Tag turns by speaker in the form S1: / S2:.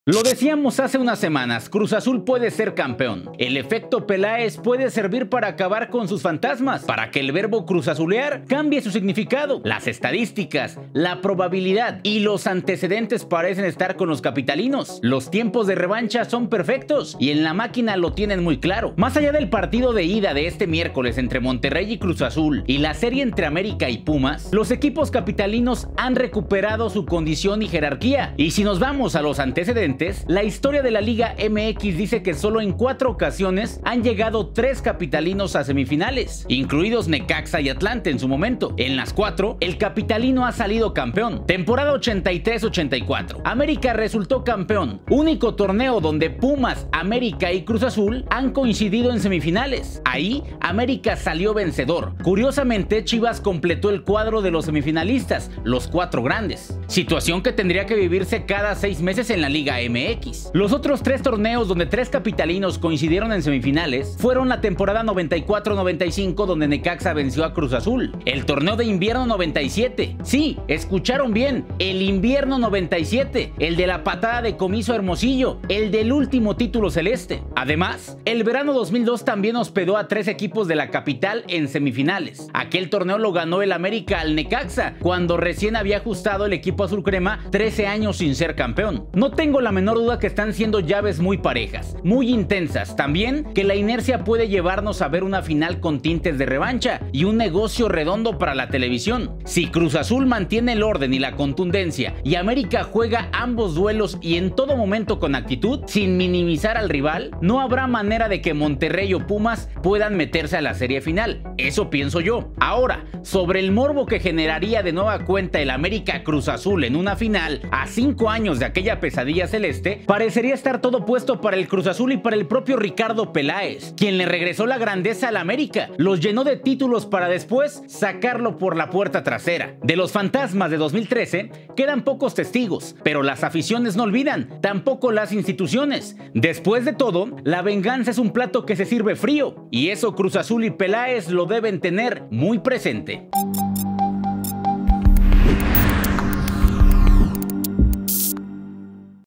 S1: Lo decíamos hace unas semanas, Cruz Azul puede ser campeón. El efecto Peláez puede servir para acabar con sus fantasmas, para que el verbo cruzazulear cambie su significado. Las estadísticas, la probabilidad y los antecedentes parecen estar con los capitalinos. Los tiempos de revancha son perfectos y en la máquina lo tienen muy claro. Más allá del partido de ida de este miércoles entre Monterrey y Cruz Azul y la serie entre América y Pumas, los equipos capitalinos han recuperado su condición y jerarquía. Y si nos vamos a los antecedentes, la historia de la Liga MX dice que solo en 4 ocasiones han llegado 3 capitalinos a semifinales, incluidos Necaxa y Atlante en su momento. En las 4, el capitalino ha salido campeón. Temporada 83-84, América resultó campeón, único torneo donde Pumas, América y Cruz Azul han coincidido en semifinales. Ahí, América salió vencedor. Curiosamente, Chivas completó el cuadro de los semifinalistas, los 4 grandes. Situación que tendría que vivirse cada 6 meses en la Liga MX. Los otros 3 torneos donde 3 capitalinos coincidieron en semifinales fueron la temporada 94-95, donde Necaxa venció a Cruz Azul, el torneo de invierno 97, sí, escucharon bien, el invierno 97, el de la patada de Comiso Hermosillo, el del último título celeste. Además, el verano 2002 también hospedó a 3 equipos de la capital en semifinales. Aquel torneo lo ganó el América al Necaxa, cuando recién había ajustado el equipo azul crema 13 años sin ser campeón. No tengo la menor duda que están siendo llaves muy parejas, muy intensas. También que la inercia puede llevarnos a ver una final con tintes de revancha y un negocio redondo para la televisión. Si Cruz Azul mantiene el orden y la contundencia y América juega ambos duelos y en todo momento con actitud, sin minimizar al rival, no habrá manera de que Monterrey o Pumas puedan meterse a la serie final. Eso pienso yo. Ahora, sobre el morbo que generaría de nueva cuenta el América Cruz Azul en una final a 5 años de aquella pesadilla celeste, parecería estar todo puesto para el Cruz Azul y para el propio Ricardo Peláez, quien le regresó la grandeza al América, los llenó de títulos para después sacarlo por la puerta trasera. De los fantasmas de 2013 quedan pocos testigos, pero las aficiones no olvidan, tampoco las instituciones. Después de todo, la venganza es un plato que se sirve frío, y eso Cruz Azul y Peláez lo deben tener muy presente.